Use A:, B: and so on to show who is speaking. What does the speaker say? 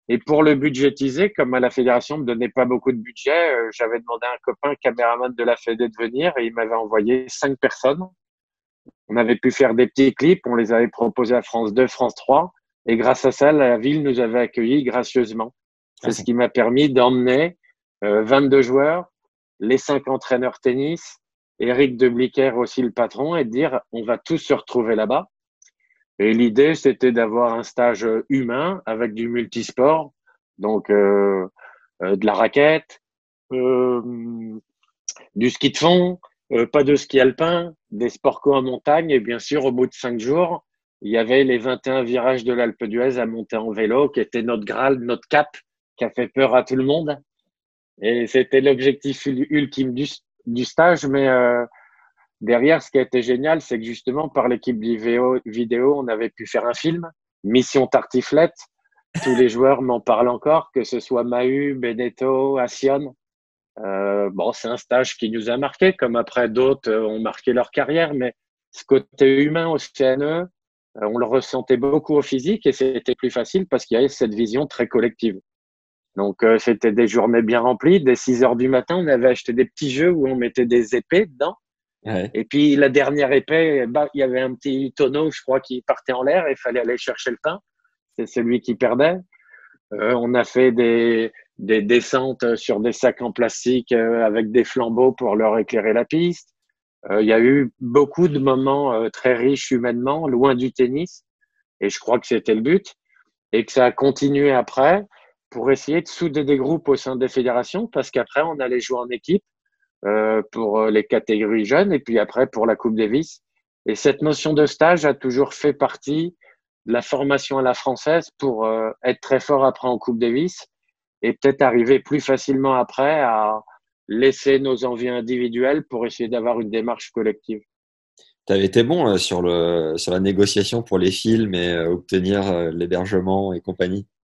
A: Et pour le budgétiser, comme la fédération me donnait pas beaucoup de budget, j'avais demandé à un copain caméraman de la Fédé de venir et il m'avait envoyé 5 personnes. On avait pu faire des petits clips, on les avait proposés à France 2, France 3. Et grâce à ça, la ville nous avait accueillis gracieusement.
B: Ah,
A: C'est ce qui m'a permis d'emmener 22 joueurs, les 5 entraîneurs tennis, Eric de Blicker aussi le patron, et de dire on va tous se retrouver là-bas. Et l'idée, c'était d'avoir un stage humain avec du multisport, donc de la raquette, euh, du ski de fond, pas de ski alpin, des sports co en montagne. Et bien sûr, au bout de 5 jours, il y avait les 21 virages de l'Alpe d'Huez à monter en vélo, qui était notre Graal, notre cap, qui a fait peur à tout le monde. Et c'était l'objectif ultime du stage. Mais derrière, ce qui a été génial, c'est que justement, par l'équipe vidéo, on avait pu faire un film, Mission Tartiflette. Tous les joueurs m'en parlent encore, que ce soit Mahu, Beneteau, Assion. Bon, c'est un stage qui nous a marqué, comme après d'autres ont marqué leur carrière, mais ce côté humain au CNE, on le ressentait beaucoup au physique et c'était plus facile parce qu'il y avait cette vision très collective. Donc, c'était des journées bien remplies. Dès 6 heures du matin, on avait acheté des petits jeux où on mettait des épées dedans.
B: ouais.
A: Et puis, la dernière épée, bah, il y avait un petit tonneau, je crois, qui partait en l'air et il fallait aller chercher le pain. C'est celui qui perdait. On a fait des descentes sur des sacs en plastique avec des flambeaux pour leur éclairer la piste. Il y a eu beaucoup de moments très riches humainement, loin du tennis, et je crois que c'était le but, et que ça a continué après pour essayer de souder des groupes au sein des fédérations, parce qu'après, on allait jouer en équipe pour les catégories jeunes, et puis après pour la Coupe Davis. Et cette notion de stage a toujours fait partie de la formation à la française pour être très fort après en Coupe Davis et peut-être arriver plus facilement après à laisser nos envies individuelles pour essayer d'avoir une démarche collective.
B: Tu avais été bon sur la négociation pour les films et obtenir l'hébergement et compagnie.